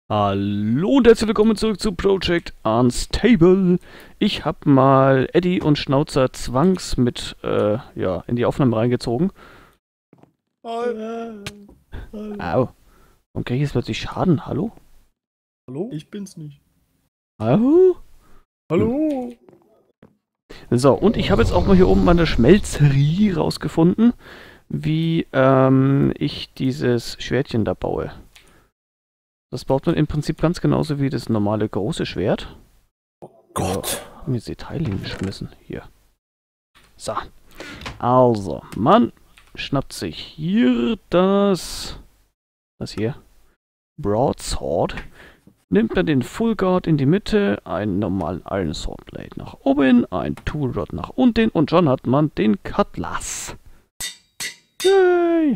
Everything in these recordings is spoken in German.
Hallo und herzlich willkommen zurück zu Project Unstable. Ich habe mal Eddie und Schnauzer zwangs mit ja, in die Aufnahme reingezogen. Hallo. Au. Und krieg ich jetzt plötzlich Schaden? Hallo? Hallo? Ich bin's nicht. Au? Hallo? So, und ich habe jetzt auch mal hier oben an der Schmelzerie rausgefunden, wie ich dieses Schwertchen da baue. Das baut man im Prinzip ganz genauso wie das normale große Schwert. Gott. Ja, hab mir das Detail hingeschmissen. Hier. So. Also, man schnappt sich hier das hier, Broadsword, nimmt dann den Full Guard in die Mitte, einen normalen Iron Sword Blade nach oben, ein Tool Rod nach unten und schon hat man den Cutlass. Yay!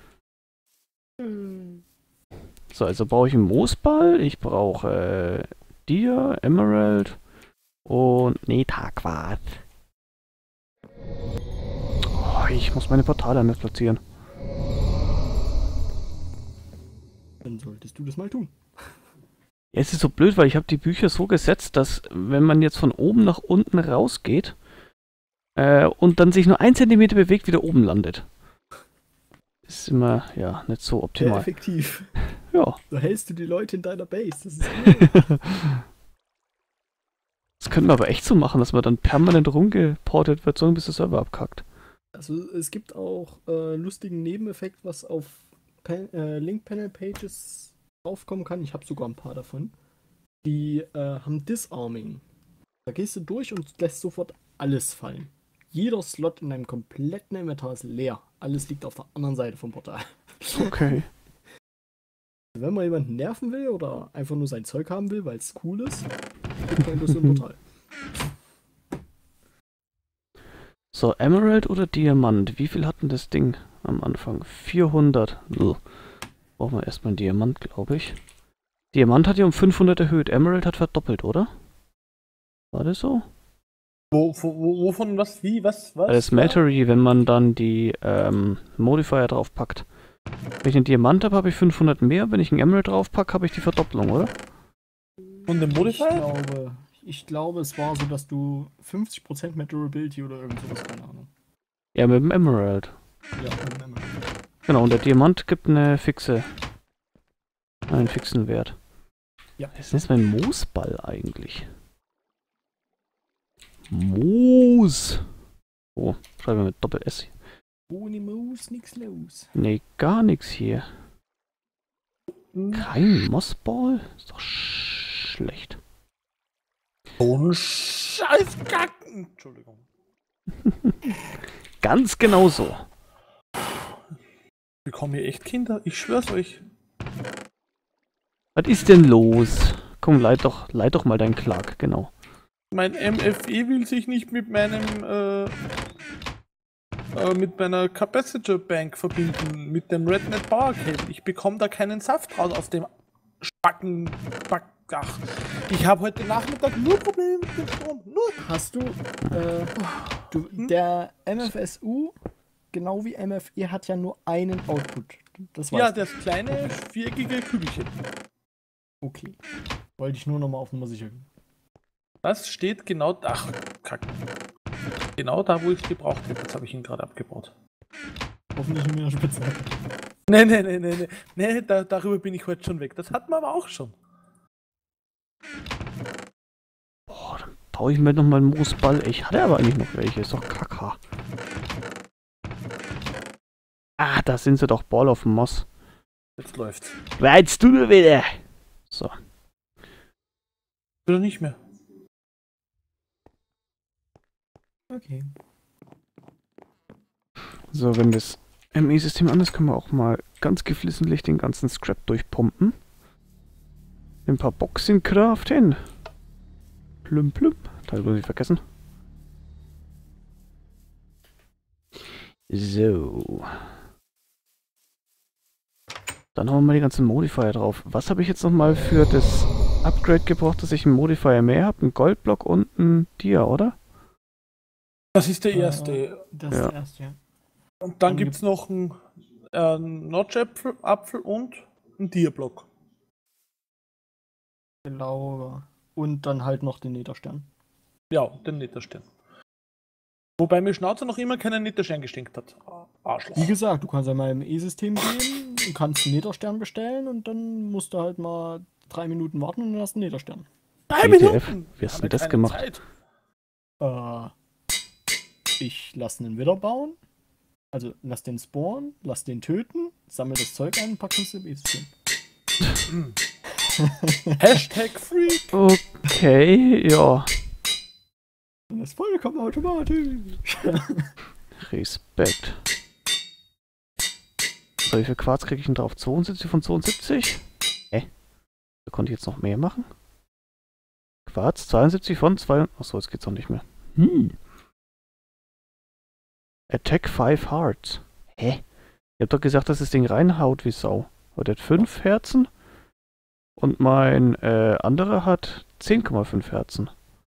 So, also brauche ich einen Moosball, ich brauche Dia, Emerald und Netaquat. Oh, ich muss meine Portale anders platzieren. Dann solltest du das mal tun. Ja, es ist so blöd, weil ich habe die Bücher so gesetzt, dass wenn man jetzt von oben nach unten rausgeht und dann sich nur 1 Zentimeter bewegt, wieder oben landet. Ist immer, ja, nicht so Sehr optimal. effektiv. Ja. So hältst du die Leute in deiner Base. Das ist Das könnten wir aber echt so machen, dass man dann permanent rumgeportet wird, so bis der Server abkackt. Also es gibt auch lustigen Nebeneffekt, was auf Link-Panel-Pages aufkommen kann. Ich habe sogar ein paar davon. Die haben Disarming. Da gehst du durch und lässt sofort alles fallen. Jeder Slot in deinem kompletten Inventar ist leer. Alles liegt auf der anderen Seite vom Portal. Okay. Wenn man jemanden nerven will oder einfach nur sein Zeug haben will, weil es cool ist, gibt man das im Portal. So, Emerald oder Diamant? Wie viel hat denn das Ding am Anfang? 400. Ugh. Brauchen wir erstmal einen Diamant, glaube ich. Diamant hat ja um 500 erhöht. Emerald hat verdoppelt, oder? War das so? Wovon, was, wie, was? Das Smeltery, wenn man dann die Modifier drauf packt. Wenn ich einen Diamant habe, habe ich 500 mehr. Wenn ich einen Emerald drauf packe, habe ich die Verdopplung, oder? Und den Modifier? Ich glaube, es war so, dass du 50% mehr Durability oder irgend sowas, keine Ahnung. Ja, mit dem Emerald. Ja, mit dem Emerald. Genau, und der Diamant gibt einen fixen Wert. Ja. Was ist jetzt mein Moosball eigentlich? Moos! Oh, schreiben wir mit Doppel-S. Ohne Moos nix los. Nee, gar nichts hier. Kein Mossball? Ist doch schlecht. So ein Scheißkacken! Entschuldigung. Ganz genau so. Ich bekomme hier echt Kinder, ich schwör's euch. Was ist denn los? Komm, leit doch mal deinen Clark, genau. Mein MFE will sich nicht mit meinem mit meiner Capacitor Bank verbinden, mit dem Rednet Power Cable. Ich bekomme da keinen Saft raus aus dem Spacken. Ach, ich habe heute Nachmittag nur Probleme mit dem Strom. Nur. Hast du, der MFSU, genau wie MFE, hat ja nur einen Output. Das Ja, weißt du. das kleine viereckige Kügelchen. Okay. Wollte ich nur nochmal auf Nummer sicher gehen. Das steht genau da. Ach, Kack. Genau da, wo ich es gebraucht hätte. Jetzt habe ich ihn gerade abgebaut. Hoffentlich in meiner Spitze. Nee, darüber bin ich heute schon weg. Das hatten wir aber auch schon. Boah, dann baue ich mir nochmal einen Moosball. Ich hatte aber eigentlich noch welche. Ist doch Kaka. Ah, da sind sie doch. Ball of Moss. Jetzt läuft's. Weißt du nur wieder? So. Oder nicht mehr. Okay. So, wenn das ME-System an ist, können wir auch mal ganz geflissentlich den ganzen Scrap durchpumpen. Ein paar Boxen craften. Plüm plüm. Teil muss ich vergessen. So. Dann haben wir mal die ganzen Modifier drauf. Was habe ich jetzt nochmal für das Upgrade gebraucht, dass ich einen Modifier mehr habe? Einen Goldblock und einen Dia, oder? Das ist der erste. Das ist der erste, ja. Und dann gibt es noch einen Notch-Apfel und einen Dia-Block. glaube. Und dann halt noch den Netherstern. Ja, den Netherstern. Wobei mir Schnauzer noch immer keinen Netherstern geschenkt hat. Arschloch. Wie gesagt, du kannst ja mal im E-System gehen, du kannst einen Netherstern bestellen und dann musst du halt mal 3 Minuten warten und dann hast du einen Netherstern. 3 WTF? Minuten! Wie hast Haben du wir das keine gemacht? Zeit. Ich lasse einen Wither bauen, also lass den spawnen, lass den töten, sammle das Zeug ein und pack es im E-System. Hashtag Freak! Okay, ja. Und das ist vollkommen automatisch. Respekt. So, wie viel Quarz kriege ich denn drauf? 72 von 72? Da konnte ich jetzt noch mehr machen. Quarz, 72 von 2. Achso, jetzt geht's auch nicht mehr. Attack 5 Hearts. Hä? Ich hab doch gesagt, dass das Ding reinhaut wie Sau. Aber der hat 5 Herzen. Und mein anderer hat 10,5 Herzen.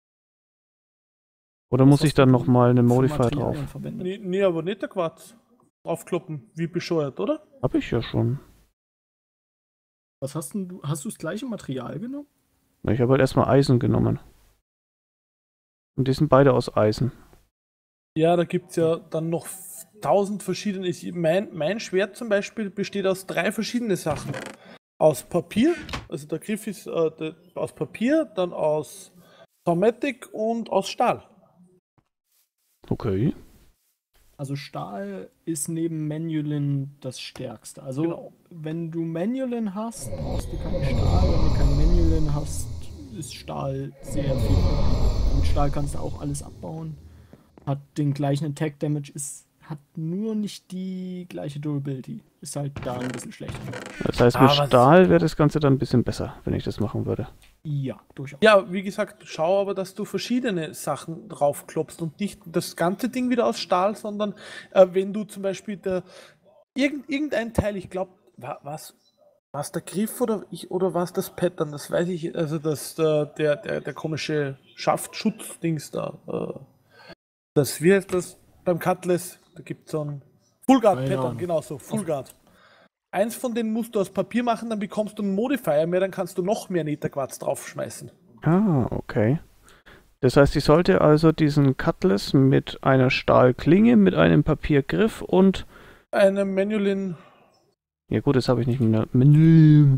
Oder muss ich dann nochmal einen Modifier drauf? Nee, aber nicht der Quarz. Aufkloppen, wie bescheuert, oder? Hab ich ja schon. Was hast denn du? Hast du das gleiche Material genommen? Ich habe halt erstmal Eisen genommen. Und die sind beide aus Eisen. Ja, da gibt es ja dann noch 1000 verschiedene. Mein Schwert zum Beispiel besteht aus 3 verschiedenen Sachen. Aus Papier, also der Griff ist aus Papier, dann aus Thermatik und aus Stahl. Okay. Also Stahl ist neben Manulin das stärkste. Also Genau. wenn du Manulin hast, brauchst du keinen Stahl. Wenn du kein Manulin hast, ist Stahl sehr viel. Mit Stahl kannst du auch alles abbauen. Hat den gleichen Attack Damage, hat nur nicht die gleiche Durability. Ist halt da ein bisschen schlechter. Das heißt, mit Stahl wäre das Ganze dann ein bisschen besser, wenn ich das machen würde. Ja, durchaus. Ja, wie gesagt, schau aber, dass du verschiedene Sachen draufklopfst und nicht das ganze Ding wieder aus Stahl, sondern wenn du zum Beispiel irgendein Teil, ich glaube, was der Griff oder was das Pattern, das weiß ich, also der komische Schaftschutzdings da, wie heißt das beim Cutlass, da gibt es so ein Full-Guard-Pattern, genau so, Full-Guard. Eins von denen musst du aus Papier machen, dann bekommst du einen Modifier mehr, dann kannst du noch mehr Netherquarz draufschmeißen. Ah, okay. Das heißt, ich sollte also diesen Cutlass mit einer Stahlklinge, mit einem Papiergriff und... Eine Manulin. Ja gut, das habe ich nicht mehr. Manulin.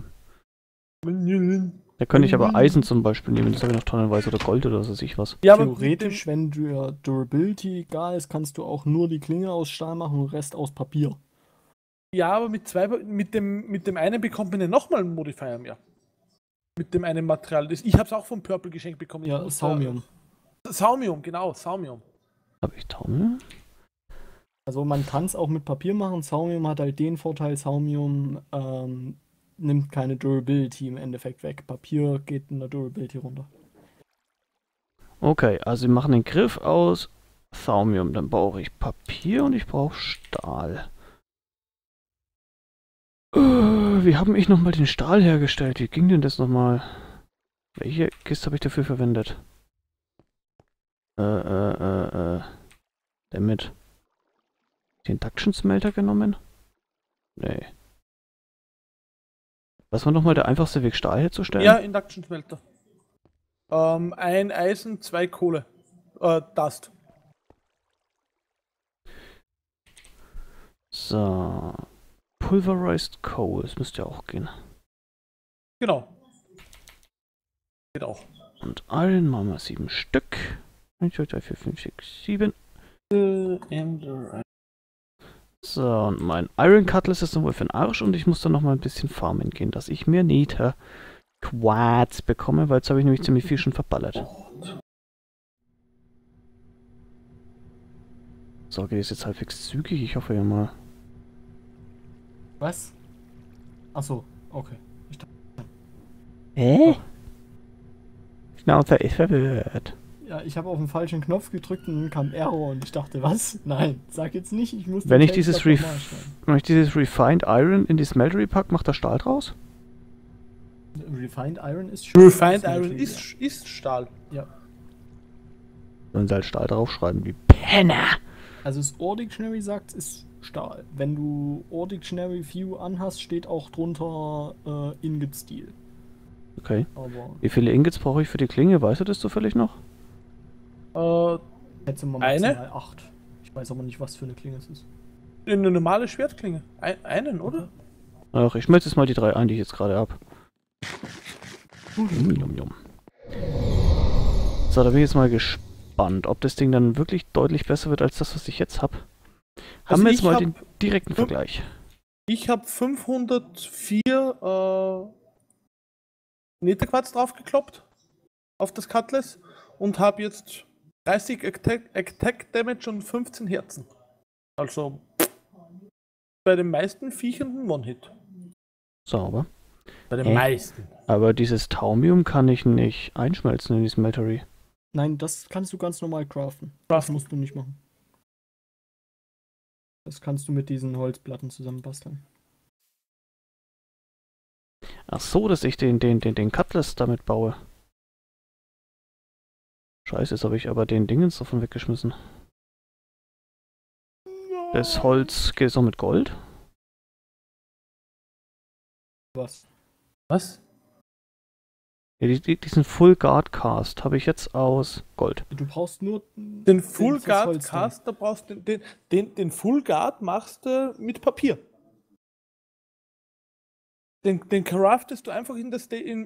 Da könnte ich aber Eisen zum Beispiel nehmen, das habe ich noch tonnenweise oder Gold oder was weiß ich was. Ja, theoretisch, wenn dir Durability egal ist, kannst du auch nur die Klinge aus Stahl machen und den Rest aus Papier. Ja, aber mit dem einen bekommt man ja nochmal einen Modifier mehr. Mit dem einen Material. Ich habe es auch vom Purple geschenkt bekommen. Ja, Saumium. Saumium, genau, Saumium. Habe ich Taumium? Also man kann es auch mit Papier machen. Saumium hat halt den Vorteil, Saumium nimmt keine Durability im Endeffekt weg. Papier geht in der Durability runter. Okay, also wir machen den Griff aus Saumium. Dann brauche ich Papier und ich brauche Stahl. Wie habe ich nochmal den Stahl hergestellt? Wie ging denn das nochmal? Welche Kiste habe ich dafür verwendet? Damit. Den Induction Smelter genommen? Nee. Was war nochmal der einfachste Weg, Stahl herzustellen? Ja, Induction Smelter. Ein Eisen, 2 Kohle. Dust. So. Pulverized Coal, das müsste ja auch gehen. Genau. Geht auch. Und Iron machen wir 7 Stück. 1, 2, 3, 4, 5, 6, 7. So, und mein Iron Cutlass ist dann wohl für den Arsch und ich muss dann nochmal ein bisschen farmen gehen, dass ich mir Nether Quarz bekomme, weil jetzt habe ich nämlich ziemlich viel schon verballert. So, geht es jetzt halbwegs zügig? Ich hoffe ja mal. Was? Achso, okay. Hä? Schnauzer ist verwirrt. Ja, ich habe auf den falschen Knopf gedrückt und dann kam Error und ich dachte, was? Nein, sag jetzt nicht, ich muss... Wenn ich dieses Refined Iron in die Smeltery pack, macht der Stahl draus? Refined Iron ist schon... Refined Iron ist Stahl. Ja. Sollen sie halt Stahl draufschreiben, wie Penner! Also das Ore Dictionary sagt, es ist Stahl. Wenn du Ore Dictionary View anhast, steht auch drunter Ingot Steel. Okay. Aber Wie viele Ingots brauche ich für die Klinge? Weißt du das zufällig noch? jetzt sind wir Eine? maximal 8. Ich weiß aber nicht, was für eine Klinge es ist. Eine normale Schwertklinge. Einen, oder? Ach, ich schmelze jetzt mal die 3 ein, die ich jetzt gerade habe. Yum, yum. So, da bin ich jetzt mal gespannt, ob das Ding dann wirklich deutlich besser wird als das, was ich jetzt habe. Also Haben wir jetzt ich mal hab den direkten Vergleich. Ich habe 504 Netherquarz draufgekloppt auf das Cutlass und habe jetzt 30 Attack Damage und 15 Herzen. Also bei den meisten Viechern ein One-Hit. Sauber. Bei den meisten. Aber dieses Taumium kann ich nicht einschmelzen in die Smeltery. Nein, das kannst du ganz normal craften. Das musst du nicht machen. Das kannst du mit diesen Holzplatten zusammen basteln. Ach so, dass ich den Cutlass damit baue. Scheiße, jetzt habe ich aber den Dingens davon weggeschmissen. Das Holz geht es auch mit Gold. Was? Was? Ja, diesen Full Guard Cast habe ich jetzt aus Gold. Du brauchst nur Den Full das Guard Holz Cast, da brauchst du den Full Guard machst du mit Papier. Den craftest du einfach in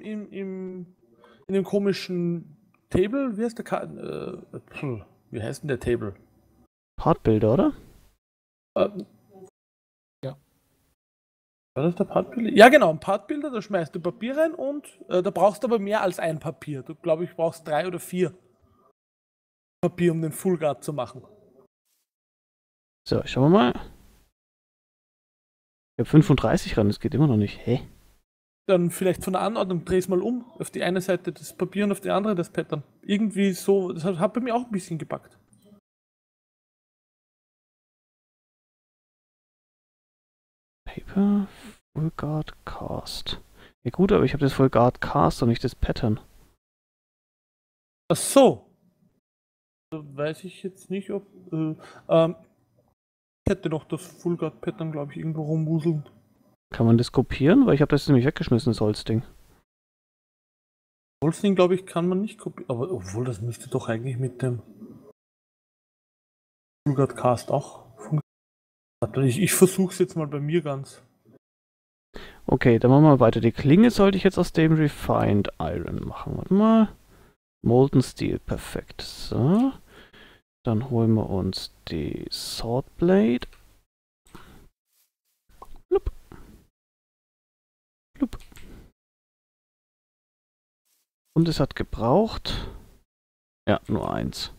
dem komischen Table. Wie heißt der wie heißt denn der Table? Partbilder, oder? Ja. War das der Partbilder? Ja, genau, ein Partbilder, da schmeißt du Papier rein und da brauchst du aber mehr als ein Papier. Du glaube ich brauchst 3 oder 4 Papier, um den Full Guard zu machen. So, schauen wir mal. Ich habe 35 ran, das geht immer noch nicht. Hä? Dann vielleicht von der Anordnung dreh's mal um. Auf die eine Seite das Papier und auf die andere das Pattern. Irgendwie so, das hat bei mir auch ein bisschen gepackt. Paper, Full Guard Cast. Ja gut, aber ich habe das Full Guard Cast und nicht das Pattern. Ach so. Weiß ich jetzt nicht, ob. Ich hätte noch das Full Guard Pattern, glaube ich, irgendwo rumwuseln. Kann man das kopieren? Weil ich habe das nämlich weggeschmissen, das Holzding. Holzding, glaube ich, kann man nicht kopieren. Aber obwohl, das müsste doch eigentlich mit dem Full Guard Cast auch funktionieren. Ich versuche es jetzt mal bei mir ganz. Okay, dann machen wir mal weiter. Die Klinge sollte ich jetzt aus dem Refined Iron machen. Warte mal. Molten Steel, perfekt. So. Dann holen wir uns die Swordblade. Blub. Blub. Und es hat gebraucht. Ja, nur 1.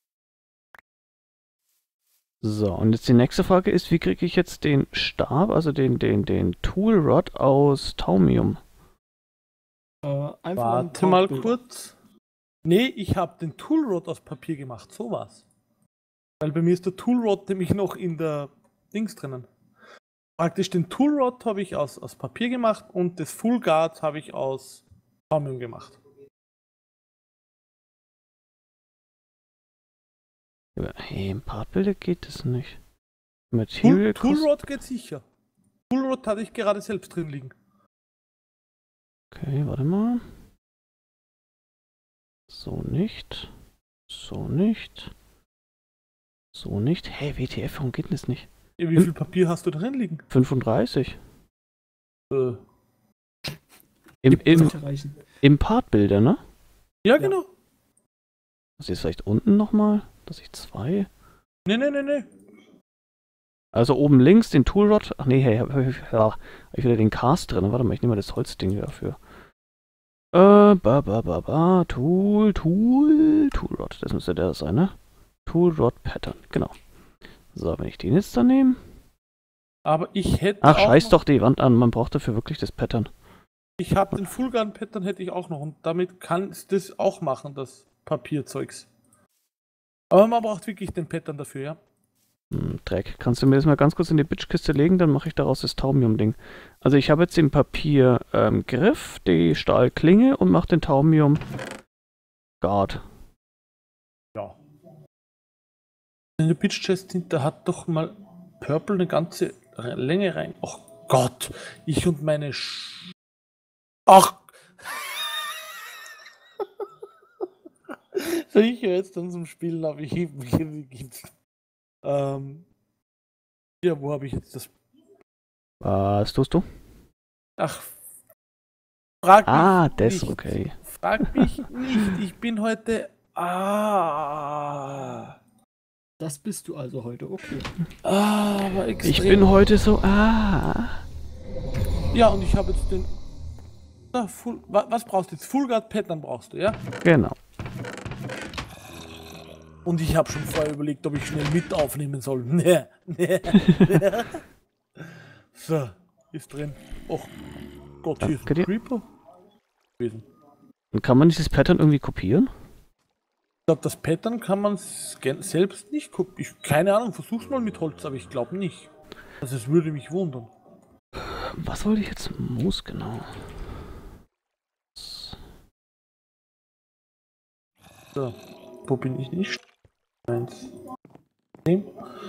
So, und jetzt die nächste Frage ist, wie kriege ich jetzt den Stab, also den Tool Rod aus Taumium? Einfach Warte mal kurz. Nee, ich habe den Tool Rod aus Papier gemacht, sowas. Weil bei mir ist der Tool Rod nämlich noch in der Dings drinnen. Praktisch den Tool Rod habe ich aus Papier gemacht und das Full Guard habe ich aus Taumium gemacht. Hey, im Partbilder geht das nicht. Material Tool Rod geht sicher. Tool Rod hatte ich gerade selbst drin liegen. Okay, warte mal. So nicht. So nicht. So nicht. Hey, WTF, warum geht denn das nicht? Ja, wie viel Papier hast du drin liegen? 35. Äh, Im Partbilder, ne? ja, genau. Was ist vielleicht unten nochmal? Dass ich 2. Nee. Also oben links den Toolrod. Ach nee, hey, hab ich wieder den Cast drin. Warte mal, ich nehme mal das Holzding dafür. Toolrod. Das müsste der sein, ne? Toolrod Pattern, genau. So, wenn ich den jetzt dann nehme. Aber ich hätte. Ach, scheiß doch die Wand an. Man braucht dafür wirklich das Pattern. Ich habe den Full Guard Pattern hätte ich auch noch und damit kann es das auch machen, das Papierzeugs. Aber man braucht wirklich den Pattern dafür, ja. Dreck. Kannst du mir das mal ganz kurz in die Bitchkiste legen, dann mache ich daraus das Taumium-Ding. Also ich habe jetzt den Papier-Griff, die Stahlklinge und mache den Taumium-Guard. Ja. In der Bitch-Chest da hat doch mal Purple eine ganze Länge rein. Oh Gott, ich und meine Ach! Ich höre jetzt dann zum Spielen, aber ja, wo habe ich jetzt das? Was tust du? Ach, frag mich Das, nicht. okay. Frag mich nicht. Ich bin heute. Das bist du also heute, okay. Aber extrem. Ich bin heute so, Ja, und ich habe jetzt den. Was brauchst du jetzt? Full Guard Pattern brauchst du, ja? Genau. Und ich habe schon vorher überlegt, ob ich schnell mit aufnehmen soll. Nee. So, ist drin. Och Gott, hier ist Danke ein dir. Creeper gewesen. Und kann man dieses Pattern irgendwie kopieren? Ich glaube, das Pattern kann man selbst nicht kopieren. Keine Ahnung, versuch's mal mit Holz, aber ich glaube nicht. Also es würde mich wundern. Was wollte ich jetzt? Moos, genau. So, wo bin ich nicht? 1. 10.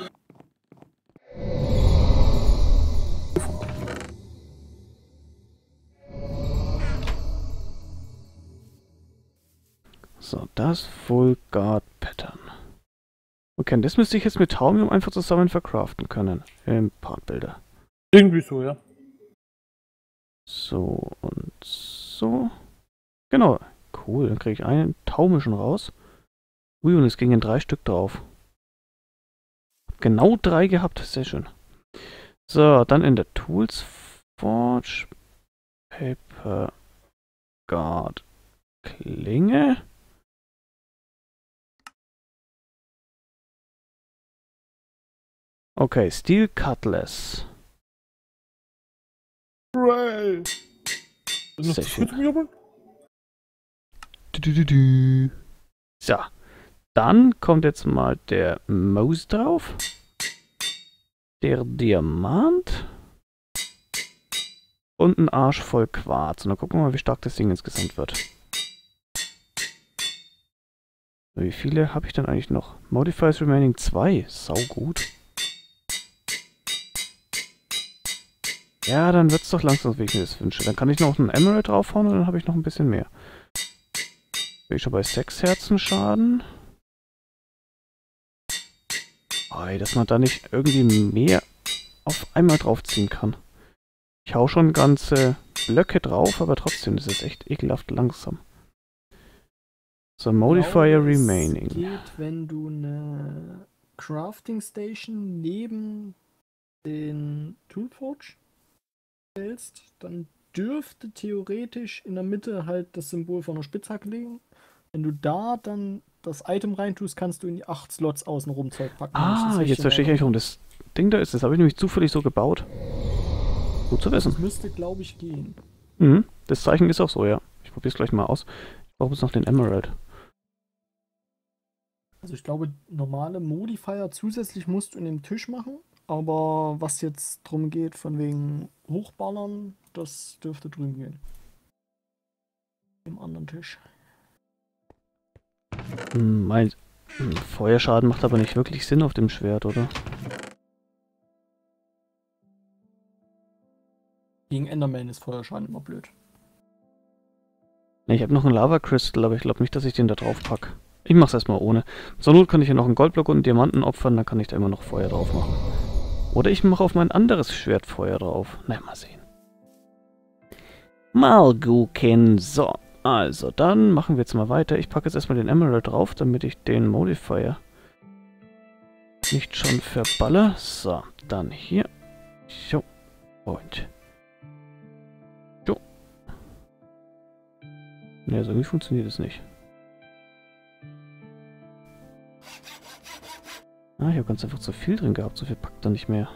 So, das Full Guard Pattern. Okay, das müsste ich jetzt mit Taumium einfach zusammen verkraften können. Im Partbilder. Irgendwie so, ja. So und so. Genau. Cool, dann kriege ich einen Taumischen raus. Ui, und es gingen 3 Stück drauf. Hab genau 3 gehabt, sehr schön. So, dann in der Tools Forge Paper Guard Klinge. Okay, Steel Cutlass. Hooray! Noch Sehr zu schön. früh zum Jubeln? So, dann kommt jetzt mal der Moos drauf. Der Diamant. Und ein Arsch voll Quarz. Und dann gucken wir mal, wie stark das Ding insgesamt wird. Wie viele habe ich denn eigentlich noch? Modifiers Remaining 2. Sau gut. Ja, dann wird es doch langsam, wie ich mir das wünsche. Dann kann ich noch einen Emerald draufhauen und dann habe ich noch ein bisschen mehr. Bin ich schon bei 6 Herzen Schaden. Oi, dass man da nicht irgendwie mehr auf einmal draufziehen kann. Ich hau schon ganze Blöcke drauf, aber trotzdem, das ist echt ekelhaft langsam. So, Modifier Ich glaube, Remaining. Es geht, wenn du eine Crafting Station neben den Toolforge stellst, dann dürfte theoretisch in der Mitte halt das Symbol von einer Spitzhacke liegen. Wenn du da dann das Item reintust, kannst du in die 8 Slots außenrum Zeug packen. Jetzt verstehe ich eigentlich, warum das Ding da ist. Das habe ich nämlich zufällig so gebaut. Gut zu Das wissen. müsste, glaube ich, gehen. Mhm, das Zeichen ist auch so, ja. Ich probiere es gleich mal aus. Ich brauche jetzt noch den Emerald. Also ich glaube, normale Modifier zusätzlich musst du in dem Tisch machen. Aber was jetzt drum geht, von wegen Hochballern, das dürfte drüben gehen. Im anderen Tisch. Mein Feuerschaden macht aber nicht wirklich Sinn auf dem Schwert, oder? Gegen Enderman ist Feuerschaden immer blöd. Ne, ich habe noch einen Lava Crystal, aber ich glaube nicht, dass ich den da drauf packe. Ich mach's erstmal ohne. Zur Not kann ich ja noch einen Goldblock und einen Diamanten opfern, dann kann ich da immer noch Feuer drauf machen. Oder ich mache auf mein anderes Schwert Feuer drauf. Na, mal sehen. Mal gucken. So, also, dann machen wir jetzt mal weiter. Ich packe jetzt erstmal den Emerald drauf, damit ich den Modifier nicht schon verballer. So, dann hier. So. Und. So. Ne, so irgendwie funktioniert es nicht. Ah, ich habe ganz einfach zu viel drin gehabt. So viel packt er nicht mehr.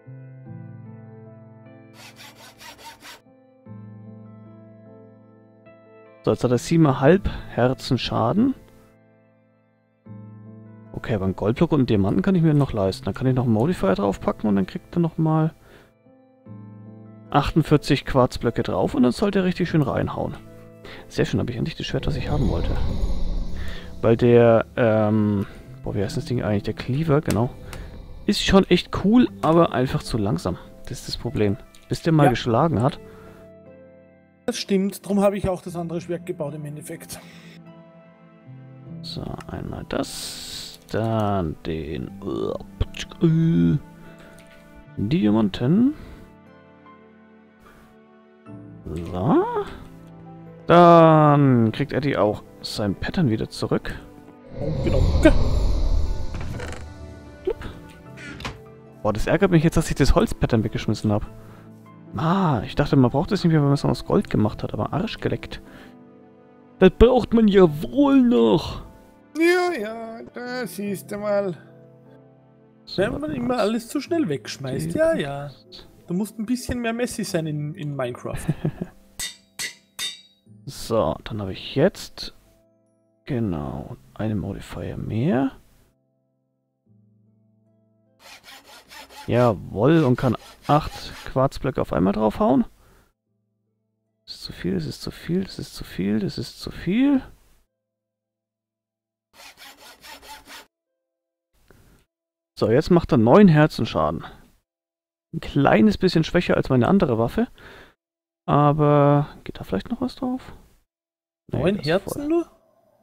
So, jetzt hat er 7,5 Herzen Schaden. Okay, aber einen Goldblock und einen Diamanten kann ich mir noch leisten. Dann kann ich noch einen Modifier draufpacken und dann kriegt er nochmal 48 Quarzblöcke drauf und dann sollte er richtig schön reinhauen. Sehr schön, habe ich endlich das Schwert, was ich haben wollte. Weil der, boah, wie heißt das Ding eigentlich? Der Cleaver, genau. Ist schon echt cool, aber einfach zu langsam. Das ist das Problem. Bis der mal geschlagen hat. Das stimmt, darum habe ich auch das andere Schwert gebaut im Endeffekt. So, So, einmal das. Dann den Diamanten. So. Dann kriegt Eddie auch sein Pattern wieder zurück. Genau. Boah, das ärgert mich jetzt, dass ich das Holzpattern weggeschmissen habe. Ah, ich dachte, man braucht es nicht mehr, wenn man es aus Gold gemacht hat, aber Arsch geleckt. Das braucht man ja wohl noch. Ja, da siehst du mal. So, Wenn man immer alles zu schnell wegschmeißt. Ja. Du musst ein bisschen mehr Messi sein in Minecraft. So, dann habe ich jetzt genau einen Modifier mehr. Jawohl, und kann 8 Quarzblöcke auf einmal draufhauen. Das ist zu viel, das ist zu viel, das ist zu viel, das ist zu viel. So, jetzt macht er 9 Herzenschaden. Ein kleines bisschen schwächer als meine andere Waffe. Aber geht da vielleicht noch was drauf? Nee, 9 das ist Herzen voll. nur?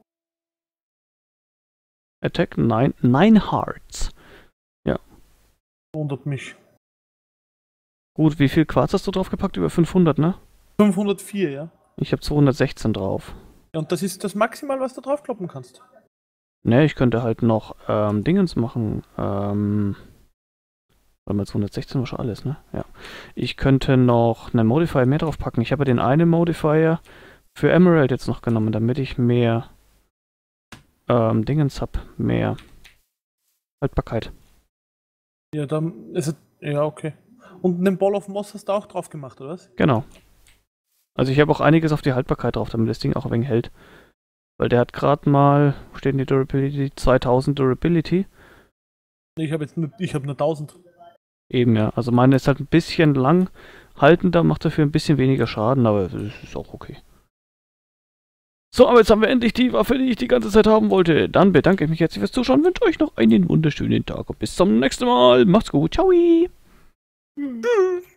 Attack 9 Hearts. Wundert mich. Gut, wie viel Quarz hast du draufgepackt? Über 500, ne? 504, ja. Ich habe 216 drauf. Ja, und das ist das Maximal, was du draufkloppen kannst. Ne, ich könnte halt noch Dingens machen. Warte mal, 216 war schon alles, ne? Ja. Ich könnte noch einen Modifier mehr draufpacken. Ich habe den einen Modifier für Emerald jetzt noch genommen, damit ich mehr Dingens habe. Mehr Haltbarkeit. Ja, dann ist es. Ja, okay. Und einen Ball of Moss hast du auch drauf gemacht, oder was? Genau. Also ich habe auch einiges auf die Haltbarkeit drauf, damit das Ding auch ein wenig hält. Weil der hat gerade mal, wo steht denn die Durability? 2000 Durability. Ich habe nur 1000. Eben ja, also meine ist halt ein bisschen lang haltender, macht dafür ein bisschen weniger Schaden, aber das ist auch okay. So, aber jetzt haben wir endlich die Waffe, die ich die ganze Zeit haben wollte. Dann bedanke ich mich herzlich fürs Zuschauen, wünsche euch noch einen wunderschönen Tag und bis zum nächsten Mal. Macht's gut, ciao! Tschüss.